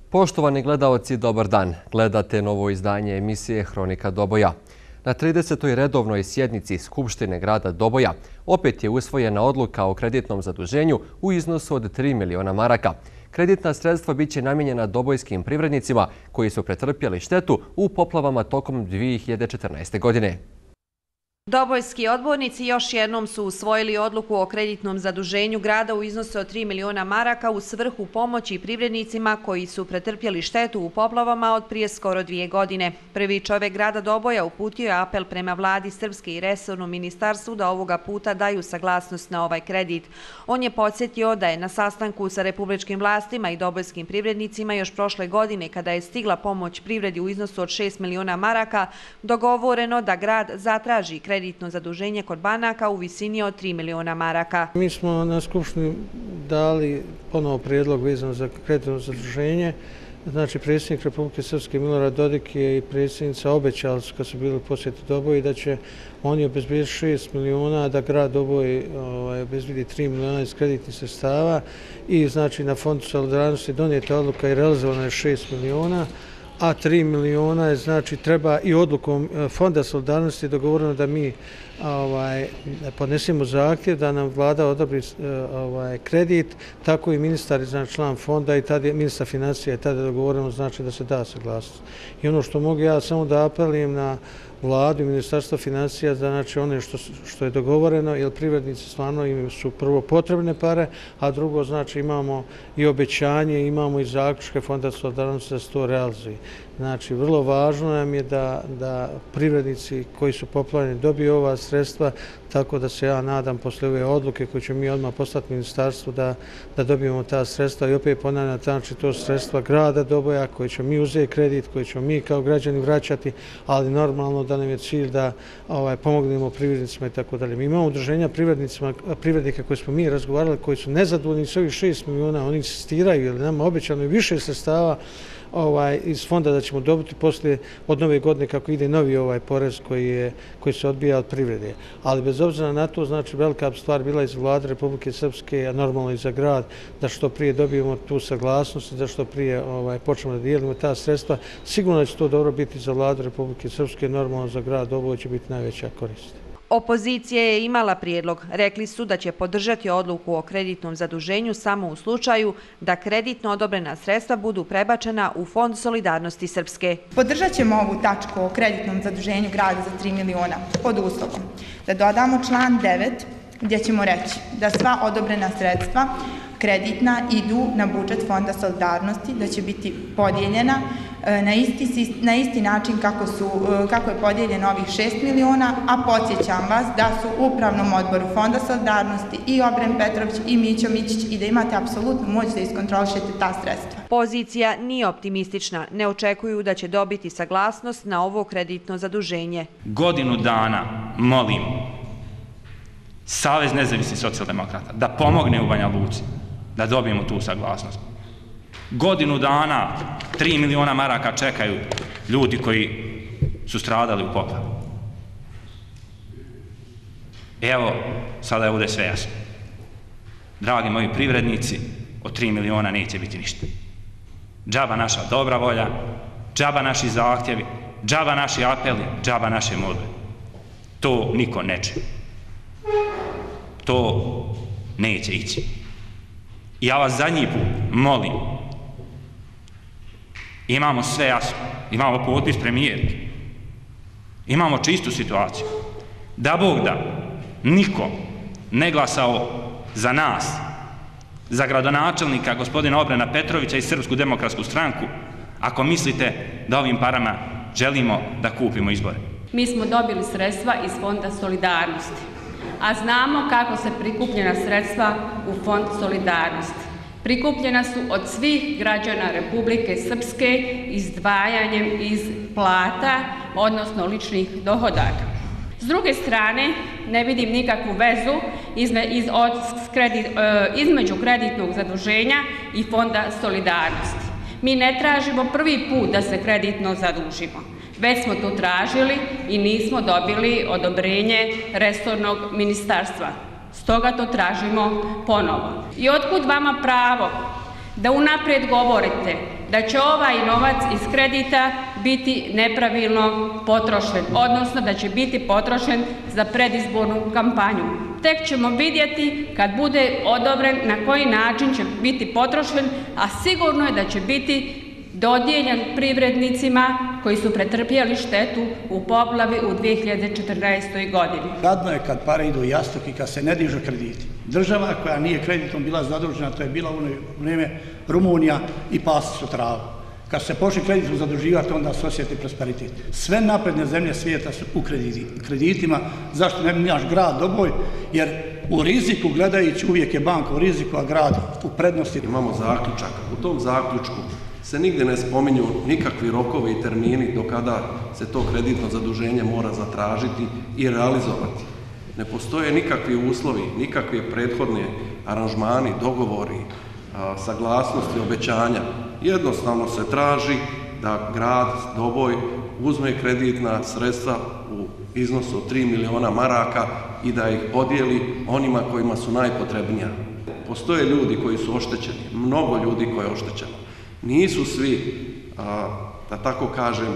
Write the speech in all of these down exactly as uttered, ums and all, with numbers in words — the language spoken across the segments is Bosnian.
Poštovani gledaoci, dobar dan. Gledate novo izdanje emisije Hronika Doboja. Na tridesetoj redovnoj sjednici Skupštine grada Doboja opet je usvojena odluka o kreditnom zaduženju u iznosu od tri miliona maraka. Kreditna sredstva biće namijenjena dobojskim privrednicima koji su pretrpjeli štetu u poplavama tokom dvije hiljade četrnaeste. godine. Dobojski odbornici još jednom su usvojili odluku o kreditnom zaduženju grada u iznosu od tri miliona maraka u svrhu pomoći privrednicima koji su pretrpjeli štetu u poplavama od prije skoro dvije godine. Prvi čovjek grada Doboja uputio je apel prema vladi Srpske i resornom ministarstvu da ovoga puta daju saglasnost na ovaj kredit. On je podsjetio da je na sastanku sa republičkim vlastima i dobojskim privrednicima još prošle godine, kada je stigla pomoć privredi u iznosu od šest miliona maraka, dogovoreno da grad zatraži kredit kreditno zaduženje kod banaka u visini od tri miliona maraka. Mi smo na Skupštini dali ponovo prijedlog vezano za kreditno zaduženje. Znači, predsjednik Republike Srpske Milorad Dodik je i predsjednica obećali su kad su bili u posjeti Doboji da će oni obezbijediti šest miliona, a da grad Doboj obezbijedi tri miliona iz kreditnih sredstava i znači na Fondu solidarnosti donijeta odluka i realizovana je šest miliona. A tri miliona je, znači, treba i odlukom Fonda solidarnosti dogovoreno da mi ovaj, podnesemo zahtjev da nam vlada odobri ovaj, kredit, tako i ministar, znači, član fonda i tada je ministar financija je tada dogovoreno, znači da se da saglasnost. I ono što mogu ja samo da apelujem na vladu i ministarstvo financija, da znači one što, što je dogovoreno, jer privrednici stvarno im su prvo potrebne pare, a drugo znači imamo i obećanje, imamo i zaključke Fonda solidarnosti da se to realizuje. Znači, vrlo važno nam je da, da privrednici koji su poplavljeni dobiju ova sredstva, tako da se ja nadam posle ove odluke koje ćemo mi odmah poslati ministarstvu da, da dobijemo ta sredstva i opet ponavljam, znači to su sredstva grada Doboja koje ćemo mi uzeti kredit, koje ćemo mi kao građani vraćati, ali normalno da nam je cilj da ovaj, pomognemo privrednicima i tako dalje. Mi imamo udruženja privrednicima, privrednika koje smo mi razgovarali, koji su nezadovoljni s ovih šest miliona, oni insistiraju jer nama obećano i više sredstava ovaj, iz fonda da ćemo dobiti poslije od nove godine kako ide novi ovaj porez koji, je, koji se odbija od privrede. Ali bez obzira na to, znači velika stvar bila iz vlade Republike Srpske, a normalno i za grad, da što prije dobijemo tu saglasnost, da što prije ovaj, počnemo da dijelimo ta sredstva. Sigurno da će to dobro biti za vladu Republike Srpske, normalno za grad ovo će biti najveća korist. Opozicija je imala prijedlog. Rekli su da će podržati odluku o kreditnom zaduženju samo u slučaju da kreditno odobrena sredstva budu prebačena u Fond solidarnosti Srpske. Podržat ćemo ovu tačku o kreditnom zaduženju grada za tri miliona pod uslovom da dodamo član devet gdje ćemo reći da sva odobrena sredstva kreditna idu na budžet Fonda solidarnosti, da će biti podijeljena na isti, na isti način kako, su, kako je podijeljeno ovih šest miliona, a podsjećam vas da su u upravnom odboru Fonda solidarnosti i Obren Petrović i Mićo Mićić i da imate apsolutnu moć da iskontrolišete ta sredstva. Pozicija nije optimistična, ne očekuju da će dobiti saglasnost na ovo kreditno zaduženje. Godinu dana molim Savez nezavisnih socijaldemokrata da pomogne u Banja Luci da dobijemo tu saglasnost. Godinu dana, tri miliona maraka čekaju ljudi koji su stradali u poplavi. Evo, sada je ovdje sve jasno. Dragi moji privrednici, od tri miliona neće biti ništa. Džaba naša dobra volja, džaba naši zahtjevi, džaba naši apeli, džaba naše molbe. To niko neće. To neće ići. Ja vas zadnji put molim, imamo sve jasno, imamo potpis premijerke, imamo čistu situaciju. Da Bog da, niko ne glasao za nas, za gradonačelnika gospodina Obrena Petrovića i Srpsku demokratsku stranku, ako mislite da ovim parama želimo da kupimo izbore. Mi smo dobili sredstva iz Fonda solidarnosti, a znamo kako se prikupljena sredstva u Fond solidarnosti. Prikupljena su od svih građana Republike Srpske izdvajanjem iz plata, odnosno ličnih dohodaka. S druge strane, ne vidim nikakvu vezu izme, iz, od, kredit, između kreditnog zaduženja i Fonda solidarnosti. Mi ne tražimo prvi put da se kreditno zadužimo. Već smo to tražili i nismo dobili odobrenje resornog ministarstva. Stoga to tražimo ponovo. I otkud vama pravo da unaprijed govorite da će ovaj novac iz kredita biti nepravilno potrošen, odnosno da će biti potrošen za predizbornu kampanju. Tek ćemo vidjeti kad bude odobren na koji način će biti potrošen, a sigurno je da će biti dodijeljen privrednicima koji su pretrpjeli štetu u poplavi u dvije hiljade četrnaestoj. godini. Gadno je kad pare idu u jastuk i kad se ne dižu krediti. Država koja nije kreditom bila zadužena, to je bila u vrijeme Rumunija i pasti su travu. Kad se počne kreditom zaduživati, onda se osjeti prosperitet. Sve napredne zemlje svijeta su u kreditima. Zašto ne bi naš grad Doboj? Jer u riziku, gledajući, uvijek je banka u riziku, a grad u prednosti. Imamo zaključak. U tom zaključku se nigdje ne spominju nikakvi rokovi i termini do kada se to kreditno zaduženje mora zatražiti i realizovati. Ne postoje nikakvi uslovi, nikakvi prethodni aranžmani, dogovori, saglasnosti, obećanja. Jednostavno se traži da grad Doboj uzme kreditna sredstva u iznosu od tri miliona maraka i da ih podijeli onima kojima su najpotrebnija. Postoje ljudi koji su oštećeni, mnogo ljudi koji je oštećeno. Nisu svi, da tako kažem,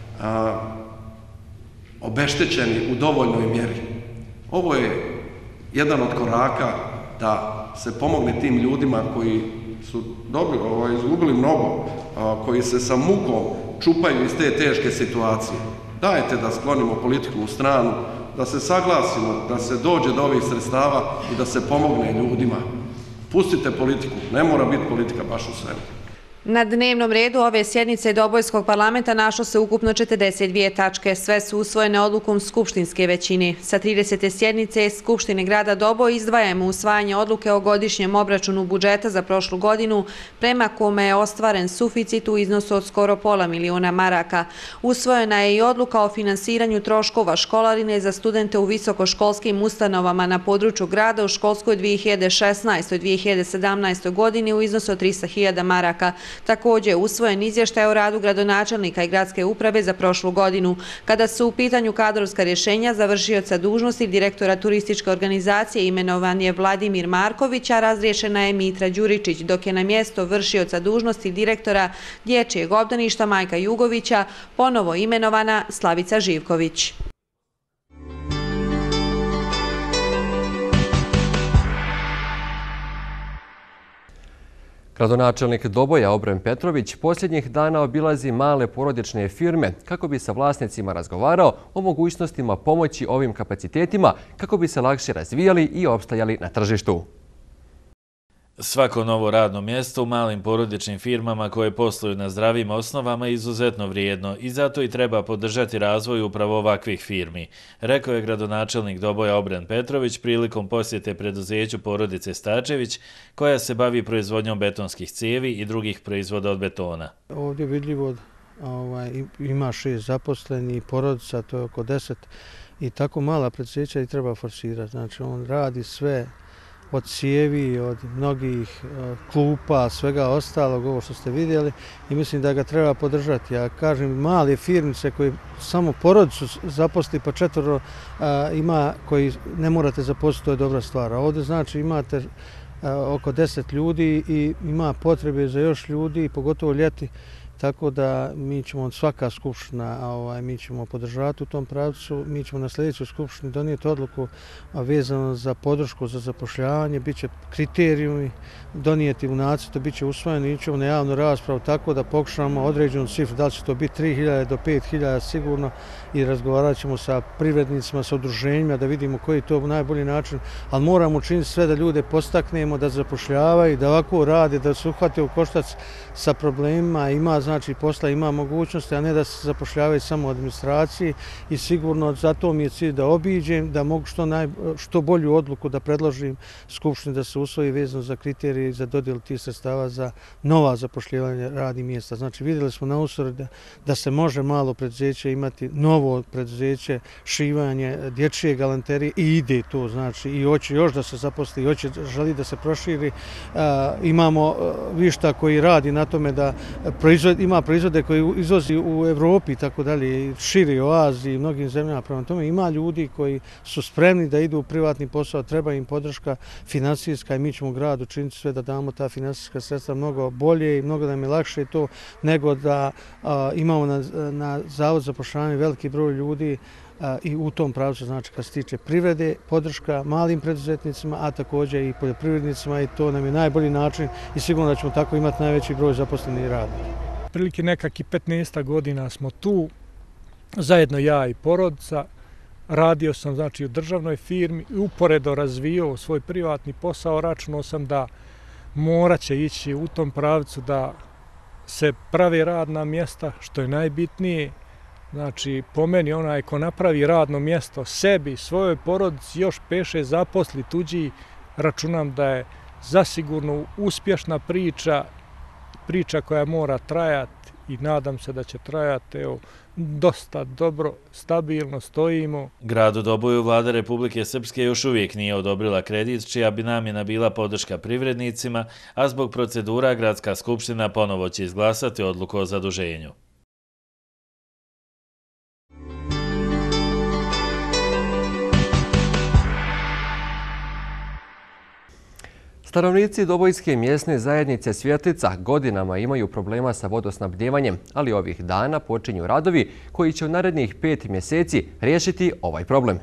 obeštećeni u dovoljnoj mjeri. Ovo je jedan od koraka da se pomogne tim ljudima koji su dobili, ovaj, izgubili mnogo, koji se sa mukom čupaju iz te teške situacije. Dajte da sklonimo politiku u stranu, da se saglasimo, da se dođe do ovih sredstava i da se pomogne ljudima. Pustite politiku, ne mora biti politika baš u svemu. Na dnevnom redu ove sjednice Dobojskog parlamenta našlo se ukupno četrdeset dvije tačke. Sve su usvojene odlukom skupštinske većine. Sa tridesete sjednice Skupštine grada Doboj izdvajamo usvajanje odluke o godišnjem obračunu budžeta za prošlu godinu, prema kome je ostvaren suficit u iznosu od skoro pola miliona maraka. Usvojena je i odluka o finansiranju troškova školarine za studente u visokoškolskim ustanovama na području grada u školskoj dvije hiljade šesnaestoj dvije hiljade sedamnaestoj. godini u iznosu od trista hiljada maraka. Također je usvojen izvještaj o radu gradonačelnika i gradske uprave za prošlu godinu. Kada su u pitanju kadrovska rješenja za vršioca dužnosti direktora turističke organizacije imenovan je Vladimir Marković, a razriješena je Mitra Đuričić, dok je na mjesto vršioca dužnosti direktora dječjeg obdaništa Majka Jugovića ponovo imenovana Slavica Živković. Gradonačelnik Doboja Obren Petrović posljednjih dana obilazi male porodične firme kako bi sa vlasnicima razgovarao o mogućnostima pomoći ovim kapacitetima kako bi se lakše razvijali i opstajali na tržištu. Svako novo radno mjesto u malim porodičnim firmama koje posluju na zdravim osnovama je izuzetno vrijedno i zato i treba podržati razvoj upravo ovakvih firmi, rekao je gradonačelnik Doboja Obren Petrović prilikom posjete preduzeću porodice Stačević koja se bavi proizvodnjom betonskih cijevi i drugih proizvoda od betona. Ovdje je vidljivo ovaj, ima šest zaposlenih, porodica, to je oko deset i tako mala preduzeća i treba forsirati. Znači on radi sve od cijevi, od mnogih klupa, svega ostalog, ovo što ste vidjeli i mislim da ga treba podržati. Ja kažem, male firmice koje samo porodicu zaposli pa četvoro ima koji ne morate zaposliti, to je dobra stvar. A ovdje znači imate oko deset ljudi i ima potrebe za još ljudi, pogotovo ljeti. Tako da mi ćemo, svaka skupština, ovaj, mi ćemo podržavati u tom pravcu, mi ćemo na sljedećoj skupštini donijeti odluku vezano za podršku za zapošljavanje, bit će kriterijumi donijeti u nacrtu, bit će usvojeni, ićemo na javnu raspravu tako da pokušamo određenu cifru, da li će to biti tri hiljade do pet hiljada sigurno i razgovarat ćemo sa privrednicima, sa udruženjima da vidimo koji je to najbolji način, ali moramo učiniti sve da ljude postaknemo, da zapošljavaju, da ovako rade, da se uhvate u koštac sa problemima, ima znači posla, ima mogućnosti, a ne da se zapošljavaju samo u administraciji i sigurno zato mi je cilj da obiđem, da mogu što, naj, što bolju odluku da predložim Skupštini da se usvoji vezano za kriterije za dodjelu tih sredstava za nova zapošljavanja radnih mjesta. Znači vidjeli smo na uzoru da, da se može malo preduzeće imati, novo preduzeće, šivanje, dječje galanterije i ide to, znači i hoće još da se zaposli, i hoće, želi da se proširi. Uh, imamo višta koji radi na tome da proizvod, ima proizvode koji izvozi u Evropi i tako dalje, širi u Aziji i mnogim zemljama. Prema tome ima ljudi koji su spremni da idu u privatni posao, treba im podrška financijska i mi ćemo u gradu činiti sve da damo ta financijska sredstva mnogo bolje i mnogo da nam je lakše to nego da a, imamo na, na Zavod za zapošljavanje veliki broj ljudi a, i u tom pravcu, znači kad se tiče privrede, podrška malim preduzetnicima, a također i poljoprivrednicima i to nam je najbolji način i sigurno da ćemo tako imati najveći broj zaposlenih radnika. Prilike nekakvih petnaest godina smo tu, zajedno ja i porodica. Radio sam znači u državnoj firmi i uporedo razvijao svoj privatni posao. Računao sam da morat će ići u tom pravcu da se pravi radna mjesta, što je najbitnije. Znači, po meni onaj ko napravi radno mjesto sebi, svojoj porodici, još peše zaposli tuđi, računam da je zasigurno uspješna priča, priča koja mora trajati i nadam se da će trajati, evo, dosta dobro, stabilno stojimo. Gradu Doboju vlada Republike Srpske još uvijek nije odobrila kredit, čija bi namjena bila podrška privrednicima, a zbog procedura Gradska skupština ponovo će izglasati odluku o zaduženju. Stanovnici Dobojske mjesne zajednice Svjetlica godinama imaju problema sa vodosnabdjevanjem, ali ovih dana počinju radovi koji će u narednih pet mjeseci riješiti ovaj problem.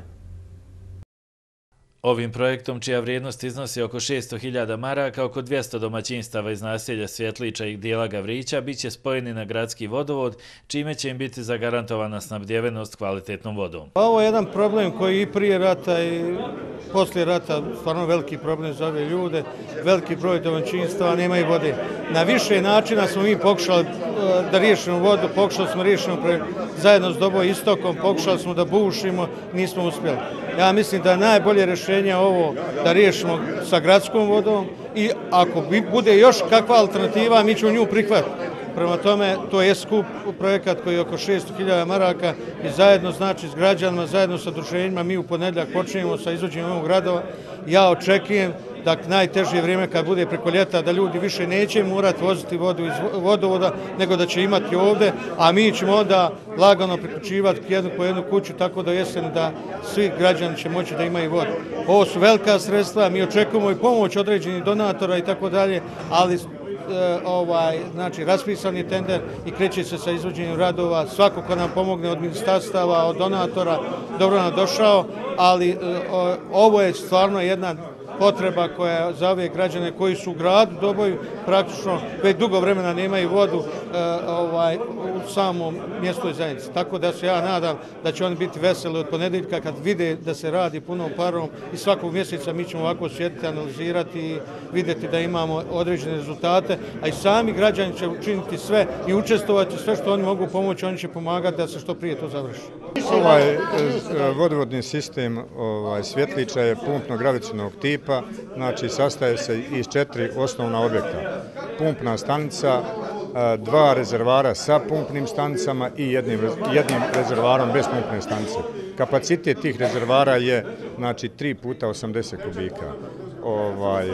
Ovim projektom, čija vrijednost iznosi oko šesto hiljada maraka, oko dvjesto domaćinstava iz naselja Svjetliča i dijela Gavrića bit će spojeni na gradski vodovod, čime će im biti zagarantovana snabdjevenost kvalitetnom vodom. Ovo je jedan problem koji i prije rata i poslije rata stvarno veliki problem za ove ljude, veliki broj domaćinstava nemaju vode. Na više načina smo mi pokušali da riješimo vodu, pokušali smo riješimo zajedno s Doboj istokom, pokušali smo da bušimo, nismo uspjeli. Ja mislim da je najbolje rješenje ovo da riješimo sa gradskom vodom i ako bude još kakva alternativa, mi ćemo nju prihvatiti. Prema tome, to je skup projekat koji je oko šesto hiljada maraka i zajedno znači s građanima, zajedno sa udruženjima, mi u ponedjeljak počinjemo sa izvođenjem ovog radova. Ja očekujem da najteže vrijeme kad bude preko ljeta da ljudi više neće morati voziti vodu iz vodovoda, nego da će imati ovdje, a mi ćemo onda lagano priključivati jednu po jednu kuću tako do jeseni da svi građani će moći da imaju vodu. Ovo su velika sredstva, mi očekujemo i pomoć određenih donatora i tako dalje, ali ovaj, znači, raspisan je tender i kreće se sa izvođenjem radova. Svako ko nam pomogne od ministarstava, od donatora, dobro nam došao, ali ovo je stvarno jedna potreba koja za ove građane koji su u gradu Doboju praktično već dugo vremena nemaju vodu e, ovaj, u samom mjestoj zajednici. Tako da se ja nadam da će oni biti veseli od ponedjeljka kad vide da se radi punom parom i svakog mjeseca mi ćemo ovako sjediti, analizirati i vidjeti da imamo određene rezultate, a i sami građani će učiniti sve i učestvovati sve što oni mogu pomoći, oni će pomagati da se što prije to završi. Ovaj vodovodni sistem ovaj, Svjetliča je pumpno gravitacionog tipa, znači sastaje se iz četiri osnovna objekta. Pumpna stanica, dva rezervara sa pumpnim stanicama i jednim, jednim rezervarom bez pumpne stanice. Kapacitet tih rezervara je znači tri puta osamdeset kubika. Ovaj,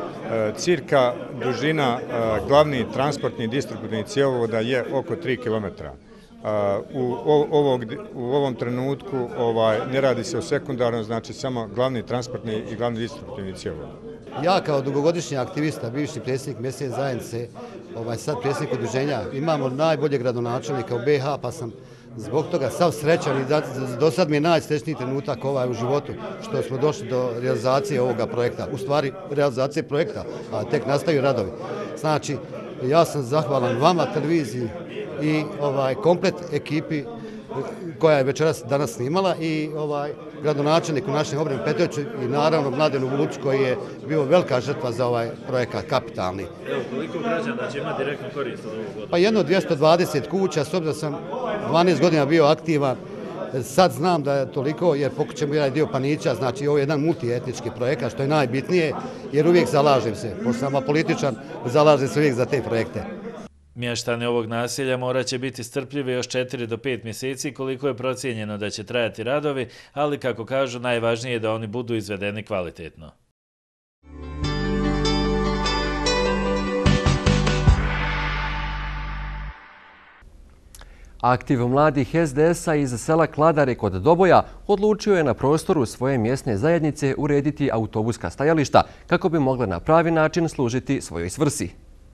cirka dužina glavni transportni distributivni cjevovoda je oko tri kilometra. U, ovog, u ovom trenutku ovaj, ne radi se o sekundarnom, znači samo glavni transportni i glavni distributivni cjevovod. Ja kao dugogodišnji aktivista, bivši predsjednik mjesne zajednice, ovaj, sad predsjednik udruženja, imamo najbolje gradonačelnika u B iH, pa sam zbog toga sav srećan i do sad mi je najsrećniji trenutak ovaj u životu što smo došli do realizacije ovoga projekta. U stvari realizacije projekta, a tek nastaju radovi. Znači, ja sam zahvalan vama, televiziji i ovaj komplet ekipi koja je večeras danas snimala i ovaj gradonačelniku našem Obrenu Petroviću i naravno Mladenu Vuluću koji je bio velika žrtva za ovaj projekat kapitalni. Evo, koliko građana će imati direktnu korist od ovog vodovoda? Pa jedno dvjesto dvadeset kuća, s obzirom da sam dvanaest godina bio aktivan, sad znam da je toliko jer pokrećemo jedan dio Panića, znači ovo je jedan multietnički projekat što je najbitnije jer uvijek zalažem se, pošto sam političan, zalažem se uvijek za te projekte. Mještani ovog naselja morat će biti strpljivi još četiri do pet mjeseci koliko je procijenjeno da će trajati radovi, ali kako kažu najvažnije je da oni budu izvedeni kvalitetno. Aktiv mladih S D S-a iz sela Kladare kod Doboja odlučio je na prostoru svoje mjesne zajednice urediti autobuska stajališta kako bi mogle na pravi način služiti svojoj svrsi.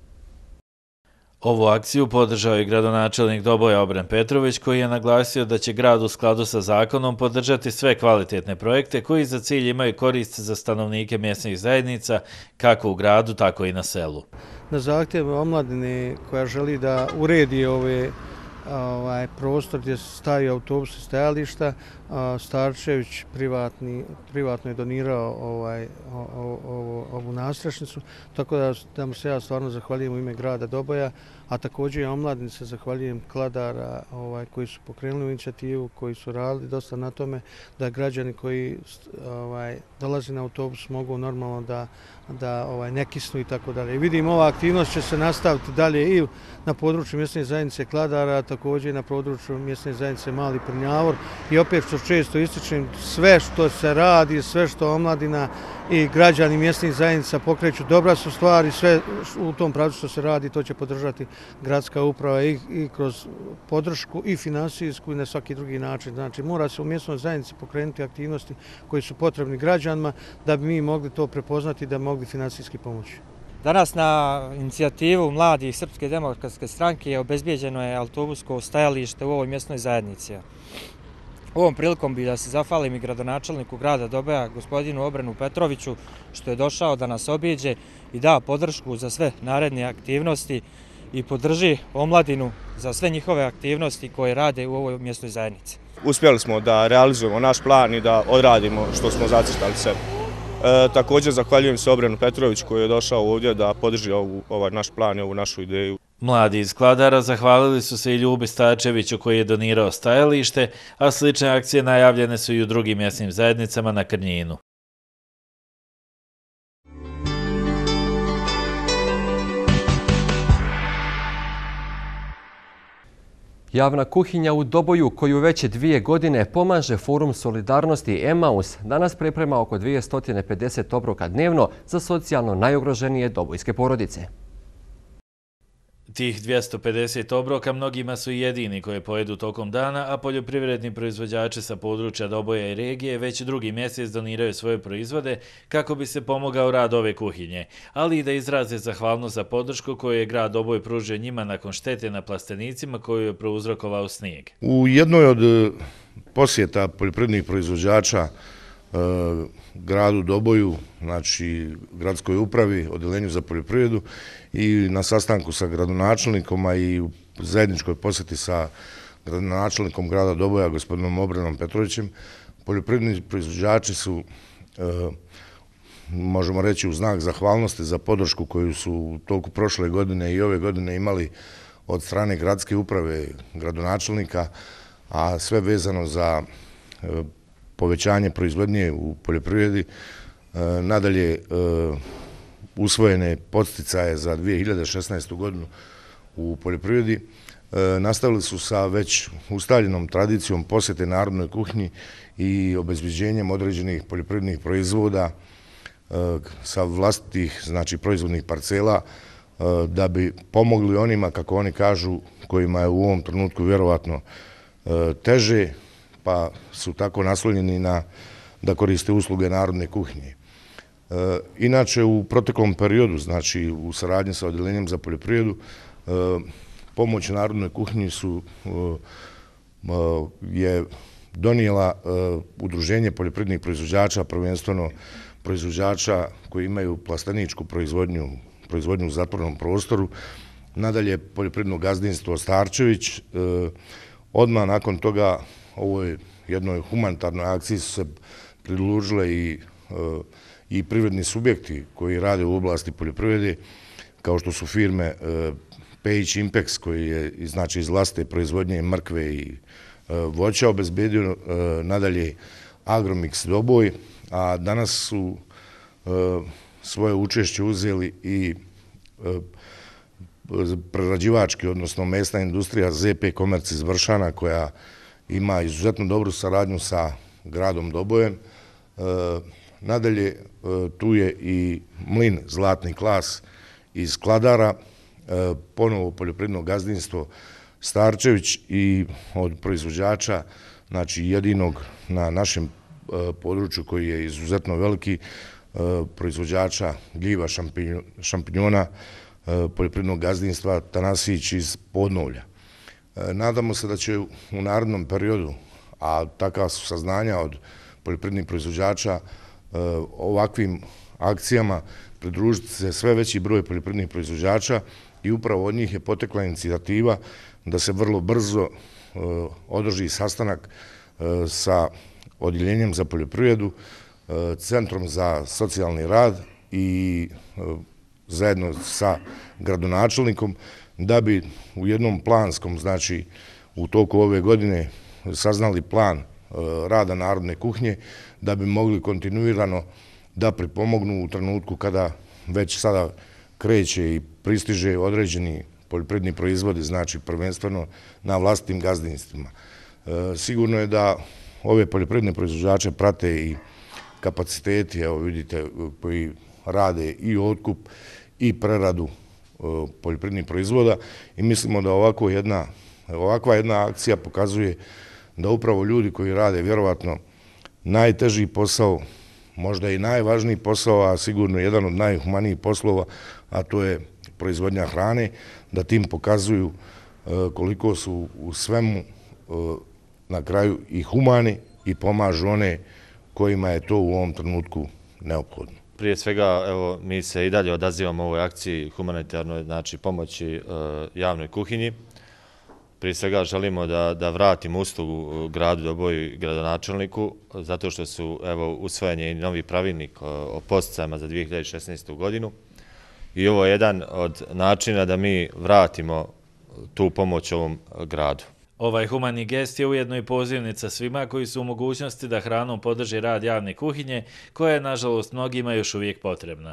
Ovu akciju podržao je gradonačelnik Doboja Obren Petrović, koji je naglasio da će grad u skladu sa zakonom podržati sve kvalitetne projekte koji za cilj imaju korist za stanovnike mjesnih zajednica, kako u gradu, tako i na selu. Na zahtjev omladine koja želi da uredi ove ovaj prostor gdje staju autobusi stajališta, Starčević privatni, privatno je donirao ovaj, ovu, ovu nastrešnicu, tako da, da mu se ja stvarno zahvaljujem u ime grada Doboja, a također i omladini se zahvaljujem Kladara ovaj, koji su pokrenuli inicijativu, koji su radili dosta na tome da građani koji ovaj, dolaze na autobus mogu normalno da, da ovaj, ne kisnu i tako dalje. I vidim, ova aktivnost će se nastaviti dalje i na području mjesne zajednice Kladara, također i na području mjesne zajednice Mali Prnjavor. I opet što često ističem, sve što se radi, sve što omladina i građani mjesnih zajednica pokreću, dobra su stvari, sve u tom pravcu što se radi, to će podržati gradska uprava i, i kroz podršku i finansijsku i na svaki drugi način. Znači, mora se u mjesnoj zajednici pokrenuti aktivnosti koji su potrebni građanima da bi mi mogli to prepoznati i da bi mogli finansijski pomoći. Danas na inicijativu mladih Srpske demokratske stranke obezbijeđeno je autobusko stajalište u ovoj mjesnoj zajednici. Ovom prilikom bih da se zahvalim i gradonačelniku grada Doboja, gospodinu Obrenu Petroviću, što je došao da nas obiđe i da podršku za sve naredne aktivnosti i podrži omladinu za sve njihove aktivnosti koje rade u ovoj mjesnoj zajednici. Uspjeli smo da realizujemo naš plan i da odradimo što smo zacrtali sebi. E, također zahvaljujem se Obrenu Petroviću koji je došao ovdje da podrži ovu, ovaj naš plan i ovu našu ideju. Mladi iz Kladara zahvalili su se i Ljubi Starčeviću koji je donirao stajalište, a slične akcije najavljene su i u drugim mjesnim zajednicama na Krnjinu. Javna kuhinja u Doboju, koju već dvije godine pomaže Forum solidarnosti Emaus, danas priprema oko dvjesto pedeset obroka dnevno za socijalno najugroženije dobojske porodice. Tih dvjesto pedeset obroka mnogima su jedini koje pojedu tokom dana, a poljoprivredni proizvođači sa područja Doboja i regije već drugi mjesec doniraju svoje proizvode kako bi se pomogao rad ove kuhinje, ali i da izraze zahvalnost za podršku koju je grad Doboj pružio njima nakon štete na plastenicima koju je prouzrokovao snijeg. U jednoj od posjeta poljoprivrednih proizvođača gradu Doboju, znači gradskoj upravi, odeljenju za poljoprivredu i na sastanku sa gradonačelnikom, a i u zajedničkoj posjeti sa gradonačelnikom grada Doboja, gospodinom Obrenom Petrovićem, poljoprivredni proizvođači su, možemo reći, u znak zahvalnosti za podršku koju su u toku prošle godine i ove godine imali od strane gradske uprave, gradonačelnika, a sve vezano za povećanje proizvodnje u poljoprivredi, nadalje usvojene podsticaje za dvije hiljade šesnaestu. godinu u poljoprivredi, nastavili su sa već ustaljenom tradicijom posjete narodnoj kuhinji i obezbeđenjem određenih poljoprivrednih proizvoda sa vlastitih, znači proizvodnih parcela, da bi pomogli onima, kako oni kažu, kojima je u ovom trenutku vjerovatno teže, pa su tako naslonjeni na da koriste usluge narodne kuhinje. E, inače, u proteklom periodu, znači u saradnji sa odeljenjem za poljoprivredu, e, pomoć narodnoj kuhinji su e, je donijela e, udruženje poljoprivrednih proizvođača, prvenstveno proizvođača koji imaju plasteničku proizvodnju, proizvodnju u zatvornom prostoru, nadalje poljoprivredno gazdinstvo Starčević. E, odmah nakon toga ovoj jednoj humanitarnoj akciji su se pridružile i, i privredni subjekti koji rade u oblasti poljoprivrede, kao što su firme Pejić Impex, koji je znači, iz vlastite proizvodnje mrkve i voća obezbedio, nadalje Agromix Doboj, a danas su svoje učešće uzeli i prerađivački, odnosno mesna industrija Z P Komerc iz Vršana, koja ima izuzetno dobru saradnju sa gradom Dobojem. E, nadalje, e, tu je i mlin Zlatni Klas iz Kladara, e, ponovo poljoprivredno gazdinstvo Starčević i od proizvođača, znači jedinog na našem području koji je izuzetno veliki, proizvođača gljiva, šampinjona, poljoprivrednog gazdinstva Tanasić iz Podnovlja. Nadamo se da će u narednom periodu, a takva su saznanja od poljoprivrednih proizvođača, ovakvim akcijama pridružiti se sve veći broj poljoprivrednih proizvođača i upravo od njih je potekla inicijativa da se vrlo brzo održi sastanak sa Odjeljenjem za poljoprivredu, Centrom za socijalni rad i zajedno sa gradonačelnikom da bi u jednom planskom, znači u toku ove godine saznali plan rada Narodne kuhinje, da bi mogli kontinuirano da pripomognu u trenutku kada već sada kreće i pristiže određeni poljoprivredni proizvodi, znači prvenstveno na vlastitim gazdinstvima. Sigurno je da ove poljoprivredne proizvođače prate i kapaciteti, evo vidite, koji rade i otkup i preradu poljoprivrednih proizvoda i mislimo da ovako jedna, ovakva jedna akcija pokazuje da upravo ljudi koji rade vjerovatno najteži posao, možda i najvažniji posao, a sigurno jedan od najhumanijih poslova, a to je proizvodnja hrane, da tim pokazuju koliko su u svemu na kraju i humani i pomažu one kojima je to u ovom trenutku neophodno. Prije svega, evo, mi se i dalje odazivamo ovoj akciji humanitarnoj, znači pomoći e, javnoj kuhinji. Prije svega želimo da, da vratimo uslugu gradu Doboju i gradonačelniku, zato što su, evo, usvojen je i novi pravilnik o, o posticajima za dvije hiljade šesnaestu. godinu. I ovo je jedan od načina da mi vratimo tu pomoć ovom gradu. Ovaj humani gest je ujedno i pozivnica svima koji su u mogućnosti da hranom podrži rad javne kuhinje, koja je, nažalost, mnogima još uvijek potrebna.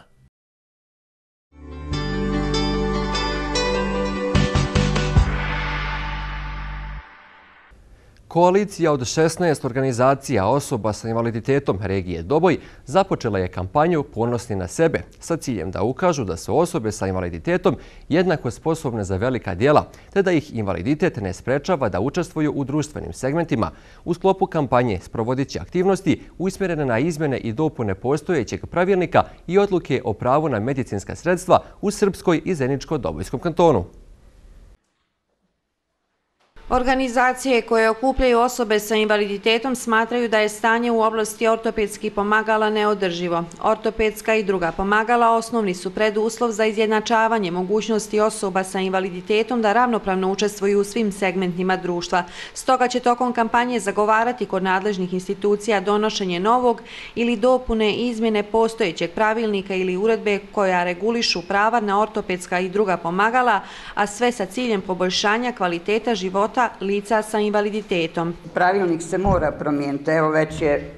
Koalicija od šesnaest organizacija osoba sa invaliditetom regije Doboj započela je kampanju Ponosni na sebe sa ciljem da ukažu da su osobe sa invaliditetom jednako sposobne za velika djela, te da ih invaliditet ne sprečava da učestvuju u društvenim segmentima. U sklopu kampanje sprovodit će aktivnosti usmjerene na izmjene i dopune postojećeg pravilnika i odluke o pravu na medicinska sredstva u Srpskoj i Zeničko-Dobojskom kantonu. Organizacije koje okupljaju osobe sa invaliditetom smatraju da je stanje u oblasti ortopedskih pomagala neodrživo. Ortopedska i druga pomagala osnovni su preduslov za izjednačavanje mogućnosti osoba sa invaliditetom da ravnopravno učestvuju u svim segmentima društva. Stoga će tokom kampanje zagovarati kod nadležnih institucija donošenje novog ili dopune izmjene postojećeg pravilnika ili uredbe koja regulišu prava na ortopedska i druga pomagala, a sve sa ciljem poboljšanja kvaliteta života lica sa invaliditetom. Pravilnik se mora promijeniti, evo već je,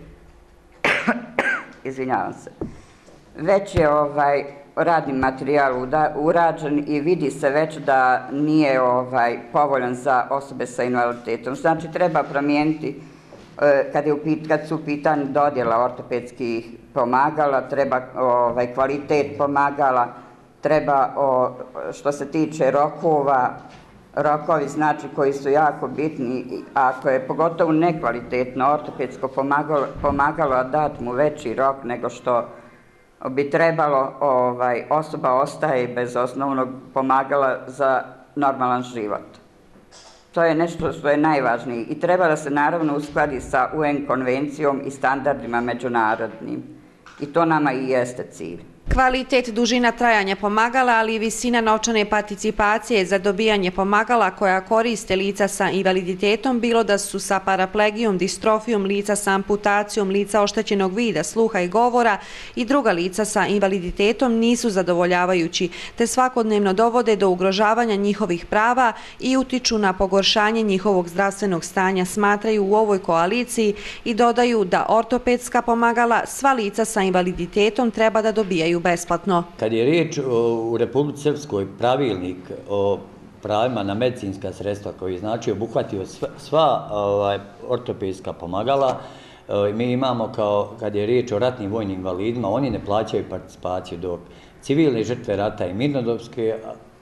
izvinjavam se, već je ovaj radni materijal urađen i vidi se već da nije ovaj povoljan za osobe sa invaliditetom. Znači treba promijeniti kad, je u, kad su u pitanju dodjela ortopedskih pomagala, treba ovaj kvalitet pomagala, treba o, što se tiče rokova, rokovi znači koji su jako bitni, ako je pogotovo nekvalitetno ortopedsko pomagalo, pomagalo dati mu veći rok nego što bi trebalo, ovaj, osoba ostaje bez osnovnog pomagala za normalan život. To je nešto što je najvažnije i treba da se naravno uskladi sa U N konvencijom i standardima međunarodnim. I to nama i jeste cilj. Kvalitet, dužina trajanja pomagala, ali i visina novčane participacije za dobijanje pomagala koja koriste lica sa invaliditetom, bilo da su sa paraplegijom, distrofijom, lica sa amputacijom, lica oštećenog vida, sluha i govora i druga lica sa invaliditetom nisu zadovoljavajući, te svakodnevno dovode do ugrožavanja njihovih prava i utiču na pogoršanje njihovog zdravstvenog stanja, smatraju u ovoj koaliciji i dodaju da ortopedska pomagala sva lica sa invaliditetom treba da dobijaju besplatno. Kad je riječ u Republici Srpskoj pravilnik o pravima na medicinska sredstva koji znači obuhvatio sva ovaj, ortopedska pomagala, mi imamo kao kad je riječ o ratnim vojnim invalidima, oni ne plaćaju participaciju, dok civilne žrtve rata i mirnodopske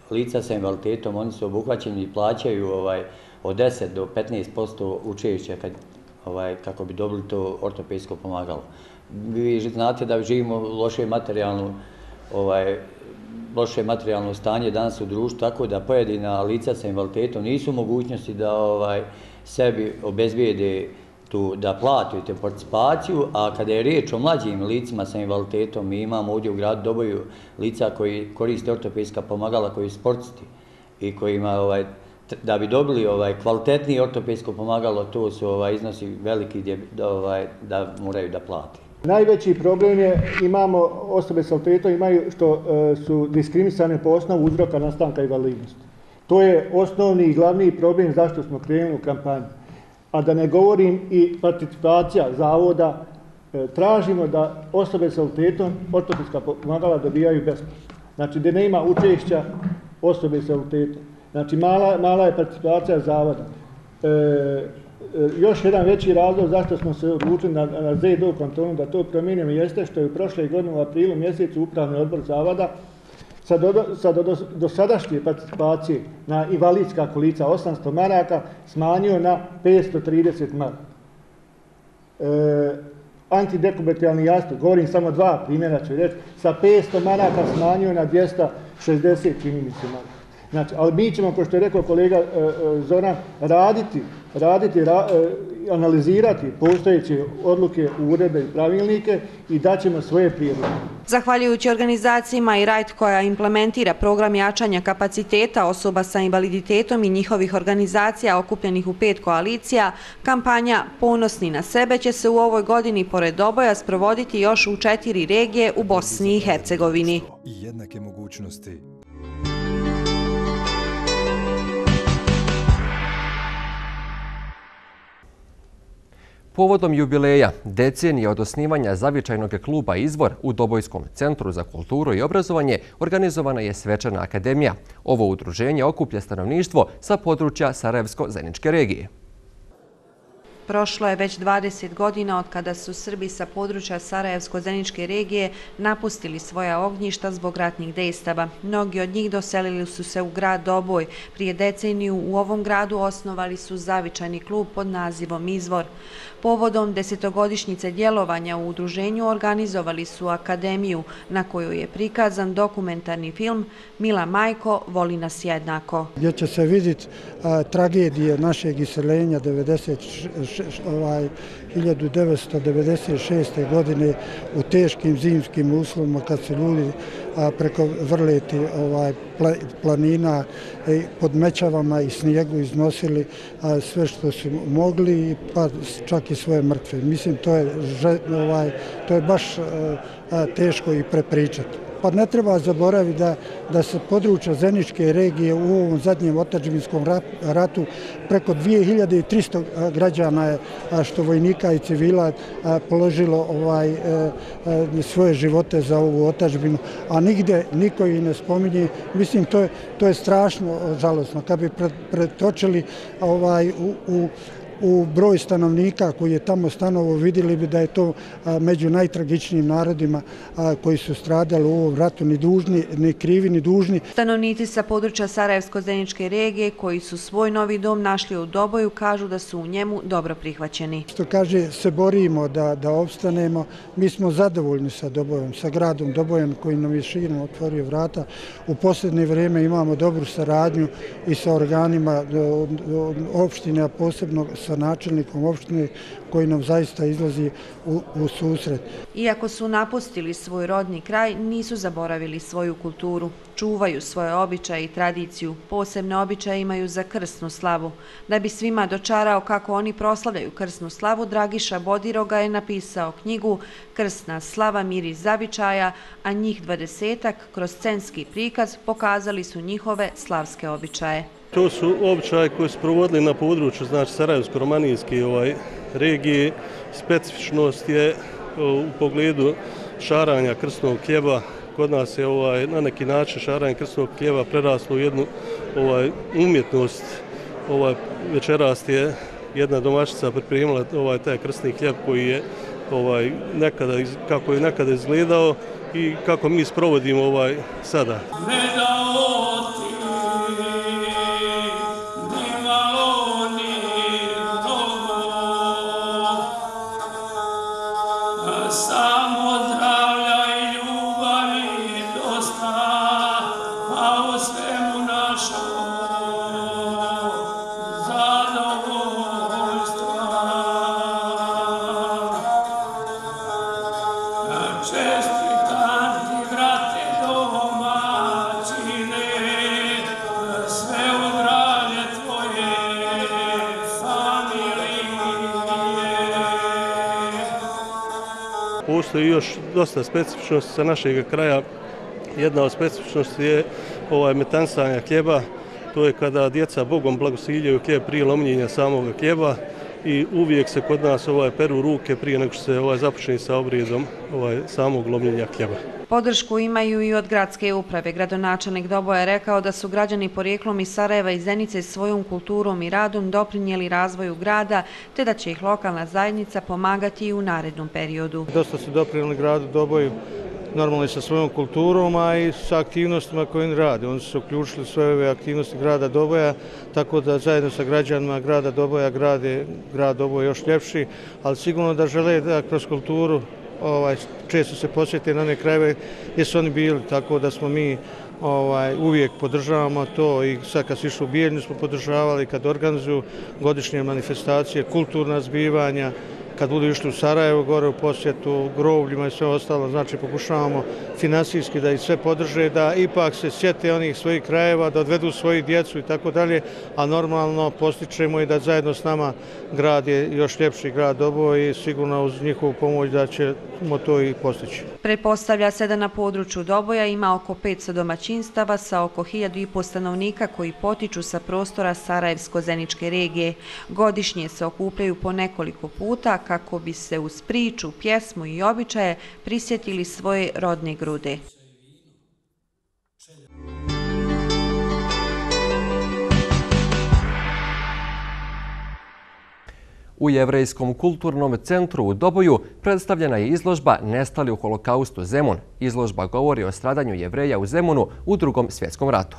lica sa invaliditetom, oni su obuhvaćeni i plaćaju ovaj, od deset do petnaest posto učešća kad, ovaj, kako bi dobili to ortopedsko pomagalo. Vi znate da živimo loše materijalno, ovaj, loše materijalno stanje danas u društvu, tako da pojedina lica sa invaliditetom nisu u mogućnosti da ovaj, sebi obezbijede tu, da platite participaciju, a kada je riječ o mlađim licima sa invaliditetom, mi imamo ovdje u gradu Doboju lica koji koriste ortopedska pomagala, koji su sportisti i kojima, ovaj, da bi dobili ovaj, kvalitetnije ortopedsko pomagalo, to su ovaj, iznosi veliki gdje, da, ovaj, da moraju da plati. Najveći problem je, imamo osobe s invaliditetom imaju što e, su diskriminisane po osnovu uzroka nastanka invalidnosti. To je osnovni i glavni problem zašto smo krenuli u kampanju. A da ne govorim i participacija zavoda, e, tražimo da osobe s invaliditetom ortopedska pomagala dobijaju besplatno. Znači da nema učešća osobe s invaliditetom. Znači mala, mala je participacija zavoda. E, Još jedan veći razlog zašto smo se odlučili na, na Z D O kantonu da to promijenimo jeste što je u prošle godine u aprilu mjesecu Upravni odbor zavoda sa, do, sa do, do, dosadašnje participacije na invalidska kolica osamsto maraka smanjio na petsto trideset maraka. E, antidekubitalni jastuk, govorim samo dva primjera ću reći, sa petsto maraka smanjio na dvjesto šezdeset maraka. Znači, ali mi ćemo, kao što je rekao kolega e, e, Zoran, raditi, raditi ra, e, analizirati postojeće odluke, uredbe i pravilnike i daćemo svoje prijedloge. Zahvaljujući organizaciji My Right koja implementira program jačanja kapaciteta osoba sa invaliditetom i njihovih organizacija okupljenih u pet koalicija, kampanja Ponosni na sebe će se u ovoj godini pored Doboja sprovoditi još u četiri regije u Bosni i Hercegovini. I jednake mogućnosti. Povodom jubileja, decenije od osnivanja zavičajnog kluba Izvor u Dobojskom centru za kulturu i obrazovanje organizovana je svečana akademija. Ovo udruženje okuplja stanovništvo sa područja Sarajevsko-Zeničke regije. Prošlo je već dvadeset godina od kada su Srbi sa područja Sarajevsko-Zeničke regije napustili svoja ognjišta zbog ratnih dejstava. Mnogi od njih doselili su se u grad Doboj. Prije deceniju u ovom gradu osnovali su zavičajni klub pod nazivom Izvor. Povodom desetogodišnjice djelovanja u udruženju organizovali su akademiju na kojoj je prikazan dokumentarni film Mila majko, voli nas jednako. Gdje će se vidjeti a, tragedije našeg iseljenja hiljadu devetsto devedeset šeste. godine u teškim zimskim uslovima kad su ljudi a, preko vrleti ovaj, planina i pod mećavama i snijegu iznosili a, sve što su mogli, pa čak i svoje mrtve. Mislim, to je, ovaj, to je baš a, teško i prepričati. Pa ne treba zaboraviti da, da se područja Zeničke regije u ovom zadnjem otadžbinskom ratu preko dvije hiljade tristo građana je, što vojnika i civila, položilo ovaj, svoje živote za ovu otadžbinu, a nigde niko ih ne spominje. Mislim, to je, to je strašno žalosno. Kad bi pretočili ovaj, u, u u broj stanovnika koji je tamo stanovo, vidjeli bi da je to među najtragičnijim narodima koji su stradali u ovom ratu, ni dužni, ni krivi, ni dužni. Stanovnici sa područja Sarajevsko-Zeničke regije koji su svoj novi dom našli u Doboju kažu da su u njemu dobro prihvaćeni. Što kaže, se borimo da, da opstanemo. Mi smo zadovoljni sa Dobojom, sa gradom Dobojem koji nam je širom otvorio vrata. U posljednje vrijeme imamo dobru saradnju i sa organima opštine, a posebno sa načelnikom opštine koji nam zaista izlazi u, u susret. Iako su napustili svoj rodni kraj, nisu zaboravili svoju kulturu. Čuvaju svoje običaje i tradiciju. Posebne običaje imaju za krsnu slavu. Da bi svima dočarao kako oni proslavljaju krsnu slavu, Dragiša Bodiroga je napisao knjigu Krsna slava miris zavičaja, a njih dvadesetak kroz scenski prikaz pokazali su njihove slavske običaje. To su običaje koje su provodili na području, znači Sarajevsko-romanijske ovaj, regije. Specifičnost je u pogledu šaranja krsnog hljeba. Kod nas je ovaj, na neki način šaranje krsnog hljeba preraslo u jednu ovaj, umjetnost. Ovaj, večeras je jedna domaćica pripremila ovaj, taj krsni hljeb koji je ovaj, nekada, kako je nekada izgledao i kako mi sprovodimo ovaj, sada. postoji još dosta specifičnosti sa našeg kraja. Jedna od specifičnosti je ovaj metansanja hljeba, to je kada djeca Bogom blagosiljaju hljeb prije lomljenja samog hljeba i uvijek se kod nas ovaj peru ruke prije nego što se ovaj započne sa obredom ovaj samog lomljenja hljeba. Podršku imaju i od gradske uprave. Gradonačelnik Doboja je rekao da su građani porijeklom iz Sarajeva i Zenice svojom kulturom i radom doprinijeli razvoju grada, te da će ih lokalna zajednica pomagati i u narednom periodu. Dosta su doprinijeli gradu Doboju, normalno i sa svojom kulturom, a i sa aktivnostima koje oni rade. Oni su uključili sve ove aktivnosti grada Doboja, tako da zajedno sa građanima grada Doboja grade grad Doboj još ljepši, ali sigurno da žele da kroz kulturu ovaj, često se posjete na one krajeve gdje su oni bili, tako da smo mi ovaj, uvijek podržavamo to i sad kad su išli u Bijeljinu smo podržavali, kad organizuju godišnje manifestacije, kulturna zbivanja, kad budu išli u Sarajevo, gore u posjetu, grovljima i sve ostalo, znači pokušavamo finansijski da ih sve podrže, da ipak se sjete onih svojih krajeva, da odvedu svoju djecu i tako dalje, a normalno postičemo i da zajedno s nama grad je još ljepši grad Doboj i sigurno uz njihovu pomoć da ćemo to i postići. Pretpostavlja se da na području Doboja ima oko petsto domaćinstava sa oko hiljadu i po stanovnika koji potiču sa prostora Sarajevsko-Zeničke regije. Godišnje se okupljaju po nekoliko puta kako bi se uz priču, pjesmu i običaje prisjetili svoje rodne grude. U Jevrejskom kulturnom centru u Doboju predstavljena je izložba Nestali u holokaustu Zemun. Izložba govori o stradanju Jevreja u Zemunu u Drugom svjetskom ratu.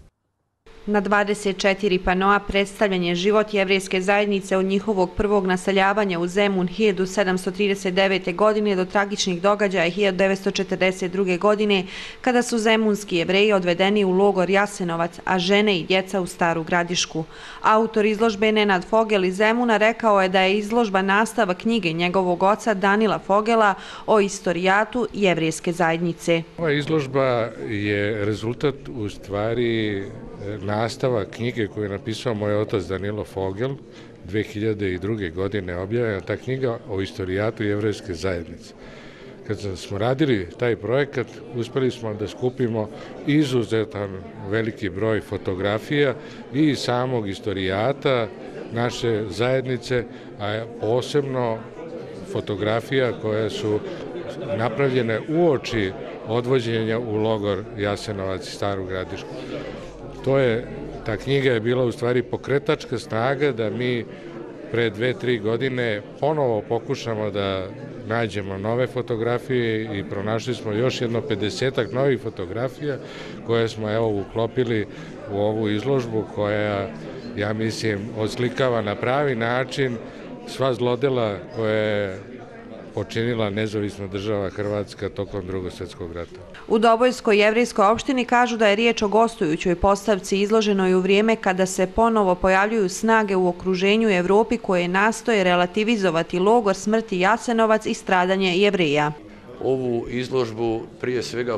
Na dvadeset četiri panoa predstavljen je život jevrejske zajednice od njihovog prvog naseljavanja u Zemun hiljadu sedamsto trideset devete. godine do tragičnih događaja hiljadu devetsto četrdeset druge. godine kada su zemunski Jevreji odvedeni u logor Jasenovac, a žene i djeca u Staru Gradišku. Autor izložbe Nenad Fogel iz Zemuna rekao je da je izložba nastava knjige njegovog oca Danila Fogela o istorijatu jevrejske zajednice. Ova izložba je rezultat u stvari nastava knjige koju je napisao moj otac Danilo Fogel, dve hiljade druge. godine objavljena ta knjiga o istorijatu jevrejske zajednice. Kad smo radili taj projekat, uspjeli smo da skupimo izuzetan veliki broj fotografija i samog istorijata naše zajednice, a posebno fotografija koje su napravljene uoči odvođenja u logor Jasenovac i Staru Gradišku. To je, ta knjiga je bila u stvari pokretačka snaga da mi pre dve, tri godine ponovo pokušamo da nađemo nove fotografije i pronašli smo još jedno pedesetak novih fotografija koje smo evo uklopili u ovu izložbu koja, ja mislim, oslikava na pravi način sva zlodela koje je počinila nezavisna država Hrvatska tokom Drugog svjetskog rata. U Dobojskoj jevrejskoj opštini kažu da je riječ o gostujućoj postavci izloženoj u vrijeme kada se ponovo pojavljuju snage u okruženju Evropi koje nastoje relativizovati logor smrti Jasenovac i stradanje Jevreja. Ovu izložbu prije svega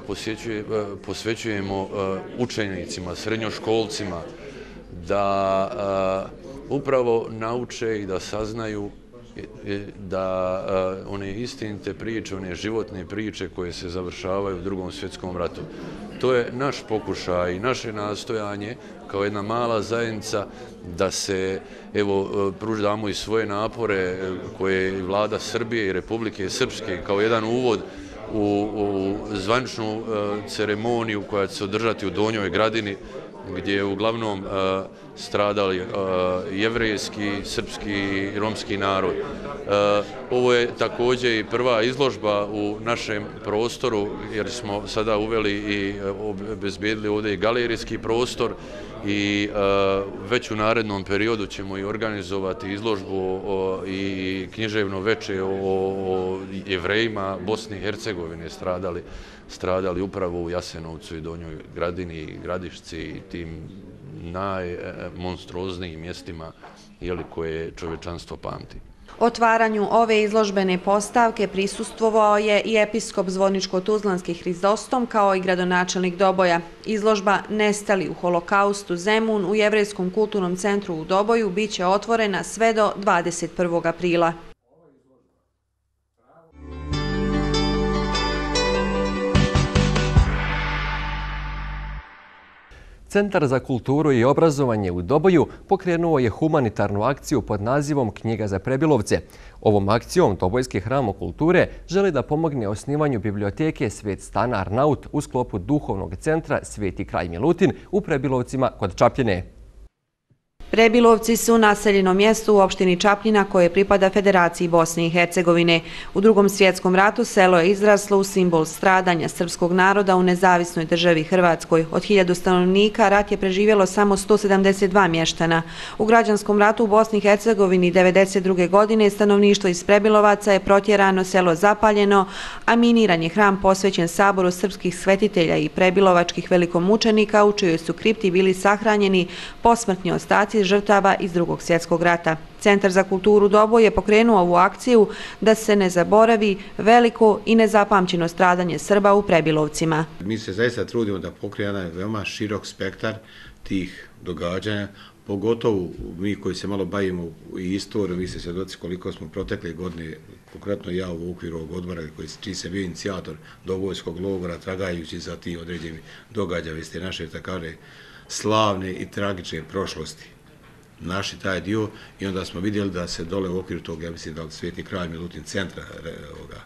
posvećujemo učenicima, srednjoškolcima da upravo nauče i da saznaju da one istinite priče, one životne priče koje se završavaju u Drugom svjetskom ratu. To je naš pokušaj i naše nastojanje kao jedna mala zajednica da se, evo, pružamo i svoje napore koje je vlada Srbije i Republike Srpske kao jedan uvod u, u zvaničnu ceremoniju koja će se održati u Donjoj Gradini, gdje je uglavnom uh, stradali uh, jevrejski, srpski i romski narod. Uh, ovo je također i prva izložba u našem prostoru, jer smo sada uveli i obezbedili ovdje i galerijski prostor i uh, već u narednom periodu ćemo i organizovati izložbu o, i književno veče o, o Jevrejima Bosne i Hercegovine stradali stradali upravo u Jasenovcu i Donjoj Gradini, Gradišci i tim najmonstruoznijim mjestima koje čovječanstvo pamti. Otvaranju ove izložbene postavke prisustvovao je i episkop Zvorničko-Tuzlanski Hrizostom kao i gradonačelnik Doboja. Izložba Nestali u holokaustu Zemun u Jevrejskom kulturnom centru u Doboju biće otvorena sve do dvadeset prvog aprila. Centar za kulturu i obrazovanje u Doboju pokrenuo je humanitarnu akciju pod nazivom Knjiga za Prebilovce. Ovom akcijom Dobojski hram kulture želi da pomogne osnivanju biblioteke Svet Stana Arnaut u sklopu duhovnog centra Sveti kraj Milutin u Prebilovcima kod Čapljine. Prebilovci su naseljeno mjesto u opštini Čapljina koje pripada Federaciji Bosne i Hercegovine. U Drugom svjetskom ratu selo je izraslo u simbol stradanja srpskog naroda u nezavisnoj državi Hrvatskoj. Od hiljadu stanovnika rat je preživjelo samo sto sedamdeset dva mještana. U građanskom ratu u Bosni i Hercegovini devedeset druge godine stanovništvo iz Prebilovaca je protjerano, selo zapaljeno, a miniran je hram posvećen saboru srpskih svetitelja i prebilovačkih velikomučenika u čijoj su kripti bili sahranjeni posmrtni ostaci žrtava iz Drugog svjetskog rata. Centar za kulturu Doboj je pokrenuo ovu akciju da se ne zaboravi veliko i nezapamćeno stradanje Srba u Prebilovcima. Mi se zaista trudimo da pokrijemo jedan veoma širok spektar tih događanja, pogotovo mi koji se malo bavimo i istorijom, vi ste svjedoci koliko smo protekle godine, konkretno ja u okviru ovog odbora čiji se bio inicijator Dobojskog logora, tragajući za tim određenim događajima iz te naše takave slavne i tragične prošlosti. Naši taj dio i onda smo vidjeli da se dole u okviru tog, ja mislim da Sveti kraj Milutin centra ovoga,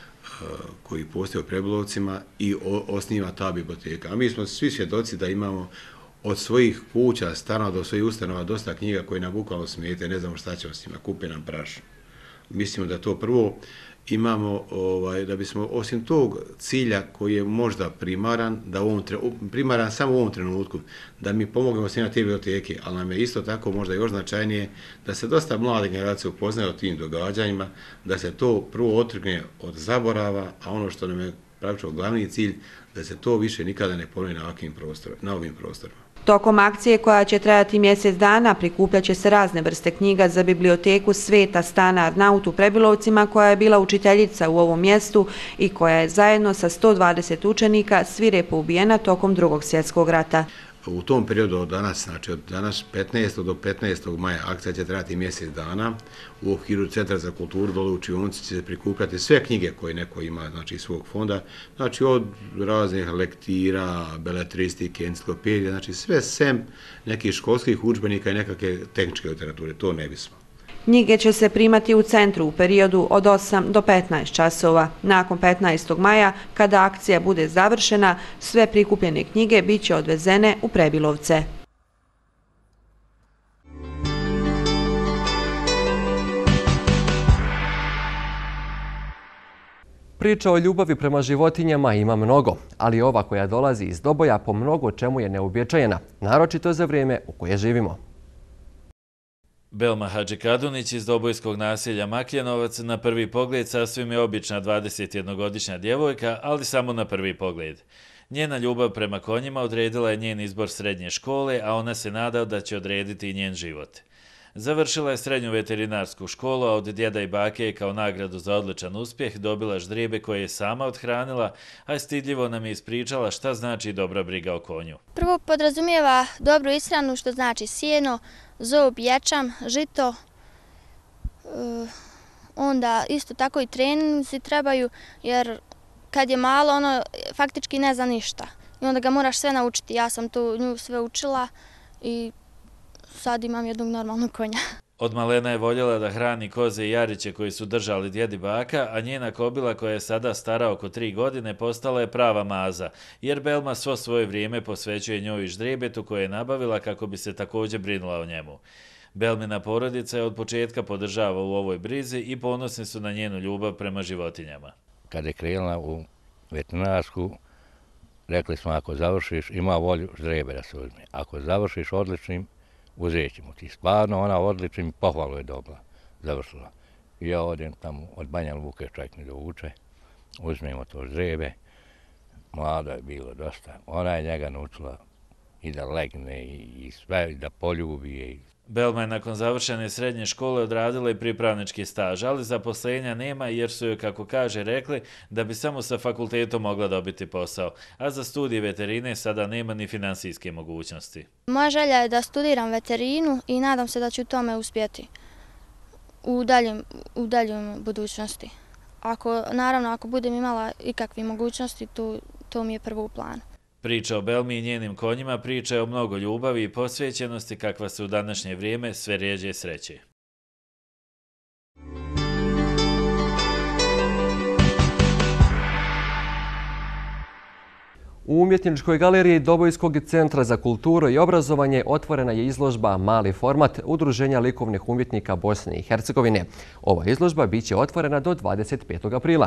koji postoje u Prebilovcima i osniva ta biblioteka. A mi smo svi svjedoci da imamo od svojih kuća, stanova do svojih ustanova dosta knjiga koje nam bukvalno smete, ne znamo šta ćemo s njima, kupe nam praš. Mislimo da to prvo imamo, ovaj, da bismo osim tog cilja koji je možda primaran, da u ovom, primaran samo u ovom trenutku, da mi pomognemo s njima te biblioteke, ali nam je isto tako možda još značajnije da se dosta mlade generacije upoznaje o tim događanjima, da se to prvo otrgne od zaborava, a ono što nam je praktično glavni cilj, da se to više nikada ne ponovi na ovim prostorima, na ovim prostorima. Tokom akcije koja će trajati mjesec dana prikupljat će se razne vrste knjiga za biblioteku Sveta Stana Arnaut u Prebilovcima koja je bila učiteljica u ovom mjestu i koja je zajedno sa sto dvadeset učenika svirepo ubijena tokom Drugog svjetskog rata. U tom periodu od danas, znači od danas petnaestog do petnaestog maja, akcija će trajati mjesec dana. U okviru Centra za kulturu dole u Čionici će se prikupljati sve knjige koje neko ima, znači iz svog fonda, znači od raznih lektira, beletristike, enciklopedije, znači sve sem nekih školskih udžbenika i nekakve tehničke literature, to ne bismo. Knjige će se primati u centru u periodu od osam do petnaest časova. Nakon petnaestog maja, kada akcija bude završena, sve prikupljene knjige bit će odvezene u Prebilovce. Priča o ljubavi prema životinjama ima mnogo, ali ova koja dolazi iz Doboja po mnogo čemu je neuobičajena, naročito za vrijeme u koje živimo. Belma Hadžikadunić iz dobojskog naselja Makljenovac na prvi pogled sasvim je obična dvadesetjednogodišnja djevojka, ali samo na prvi pogled. Njena ljubav prema konjima odredila je njen izbor srednje škole, a ona se nada da će odrediti i njen život. Završila je srednju veterinarsku školu, a od djeda i bake je kao nagradu za odličan uspjeh dobila ždrijebe koje je sama othranila, a stidljivo nam je ispričala šta znači dobra briga o konju. Prvo podrazumijeva dobru ishranu, što znači sjeno, zob, ječam, žito. Onda isto tako i treninzi trebaju, jer kad je malo, ono faktički ne zna ništa. I onda ga moraš sve naučiti. Ja sam tu nju sve učila i sad imam jednog normalnog konja. Od malena je voljela da hrani koze i jariće koji su držali djed i baka, a njena kobila koja je sada stara oko tri godine postala je prava maza, jer Belma svo svoje vrijeme posvećuje njoj i ždrijebetu koje je nabavila kako bi se također brinula o njemu. Belmina porodica je od početka podržava u ovoj brizi i ponosni su na njenu ljubav prema životinjama. Kada je krenula u veterinarsku, rekli smo ako završiš, ima volju ždrijebe da se uzme. Ako završiš odličnim, uzet ćemo ti. Stvarno, ona odličnim pohvalu je dobila, završila. I ja odem tamo od Banja Luke, čak mi dovuče, uzmemo to ždrijebe. Mlado je bilo dosta. Ona je njega naučila i da legne i sve, i da poljubi je. Belma je nakon završene srednje škole odradila i pripravnički staž, ali zaposlenja nema jer su joj, kako kaže, rekli da bi samo sa fakultetom mogla dobiti posao, a za studije veterine sada nema ni finansijske mogućnosti. Moja želja je da studiram veterinu i nadam se da ću tome uspjeti u daljem, u daljem budućnosti. Ako, naravno, ako budem imala ikakve mogućnosti, to, to mi je prvo u planu. Priča o Belmi i njenim konjima priča je o mnogo ljubavi i posvećenosti kakva se u današnje vrijeme sve rjeđe sreće. U Umjetničkoj galeriji Dobojskog centra za kulturu i obrazovanje otvorena je izložba Mali format Udruženja likovnih umjetnika Bosne i Hercegovine. Ova izložba biće otvorena do dvadeset petog aprila.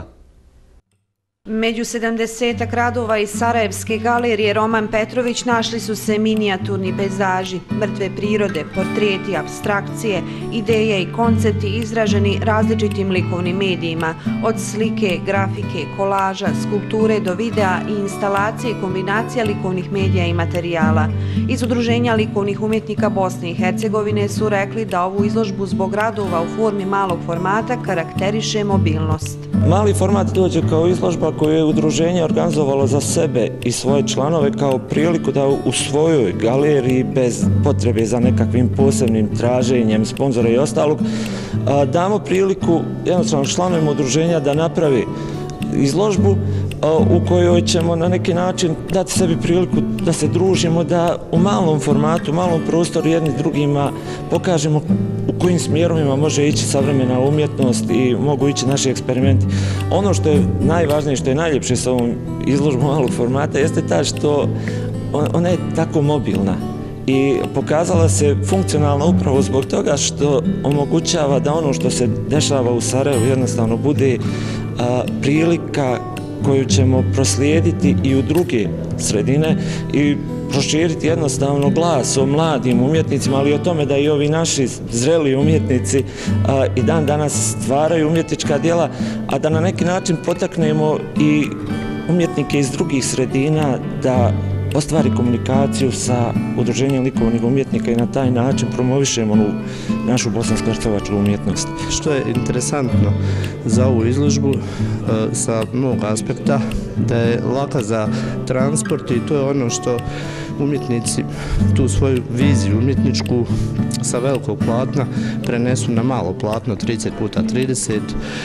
Među sedamdesetak radova iz Sarajevske galerije Roman Petrović našli su se minijaturni pejzaži, mrtve prirode, portreti, apstrakcije, ideje i koncepti izraženi različitim likovnim medijima, od slike, grafike, kolaža, skulpture do videa i instalacije i kombinacija likovnih medija i materijala. Iz Udruženja likovnih umjetnika Bosne i Hercegovine su rekli da ovu izložbu zbog radova u formi malog formata karakteriše mobilnost. Mali format dođe kao izložba koju je udruženje organizovalo za sebe i svoje članove kao priliku da u svojoj galeriji bez potrebe za nekakvim posebnim traženjem sponzora i ostalog damo priliku jednostavno članovima udruženja da napravi izložbu u kojoj ćemo na neki način dati sebi priliku da se družimo, da u malom formatu, u malom prostoru jedni drugima pokažemo u kojim smjerovima može ići savremena umjetnost i mogu ići naši eksperimenti. Ono što je najvažnije, što je najljepše sa ovom izložbom malog formata jeste ta što ona je tako mobilna i pokazala se funkcionalno upravo zbog toga što omogućava da ono što se dešava u Sarajevu jednostavno bude prilika koju ćemo proslijediti i u druge sredine i proširiti jednostavno glas o mladim umjetnicima, ali i o tome da i ovi naši zreli umjetnici i dan danas stvaraju umjetnička djela, a da na neki način potaknemo i umjetnike iz drugih sredina da ostvari komunikaciju sa Udruženjem likovnih umjetnika i na taj način promovišemo onu našu bosansko-hercegovačku umjetnost. Što je interesantno za ovu izložbu sa mog aspekta, da je laka za transport i to je ono što umjetnici tu svoju viziju umjetničku sa velikog platna prenesu na malo platno, trideset puta trideset,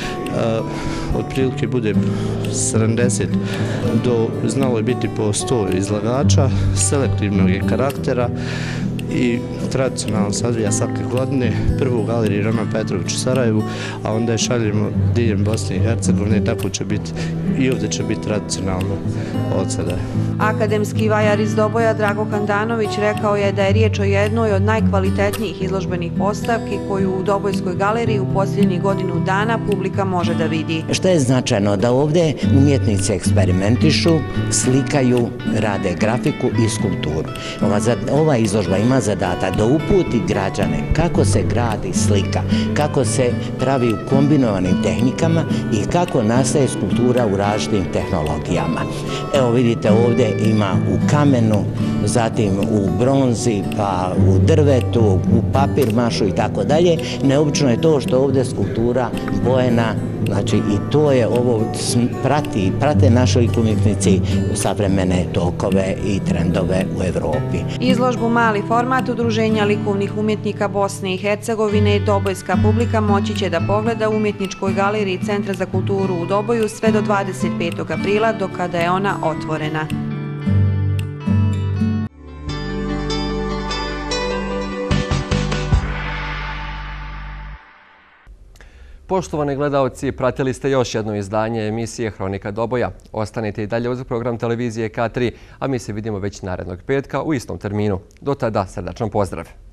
otprilike bude sedamdeset do, znalo je biti po sto izlagača, selektivnog je karaktera i tradicionalno se odvija svake godine, prvo u galeriji Roman Petrović u Sarajevu, a onda je šaljemo diljem Bosne i Hercegovine, tako će biti i ovdje će biti tradicionalno od sada. Akademski vajar iz Doboja Drago Kandanović rekao je da je riječ o jednoj od najkvalitetnijih izložbenih postavki koju u Dobojskoj galeriji u posljednjih godinu dana publika može da vidi. Što je značajno da ovdje umjetnici eksperimentišu, slikaju, rade grafiku i skulpturu. Ova, ova izložba ima zadatak da uputi građane kako se gradi slika, kako se pravi u kombinovanim tehnikama i kako nastaje skulptura u različitim tehnologijama. Evo vidite ovdje ima u kamenu, zatim u bronzi, pa u drvetu, u papir mašu i tako dalje. Neobično je to što ovdje skulptura bojena, znači i to je ovo prati, prate naši umjetnici savremene tokove i trendove u Evropi. Izložbu Mali format Udruženja likovnih umjetnika Bosne i Hercegovine i dobojska publika moći će da pogleda u Umjetničkoj galeriji Centra za kulturu u Doboju sve do dvadeset petog aprila, do kada je ona otvorena. Poštovani gledalci, pratili ste još jedno izdanje emisije Hronika Doboja. Ostanite i dalje uz program televizije K tri, a mi se vidimo već narednog petka u istom terminu. Do tada srdačan pozdrav!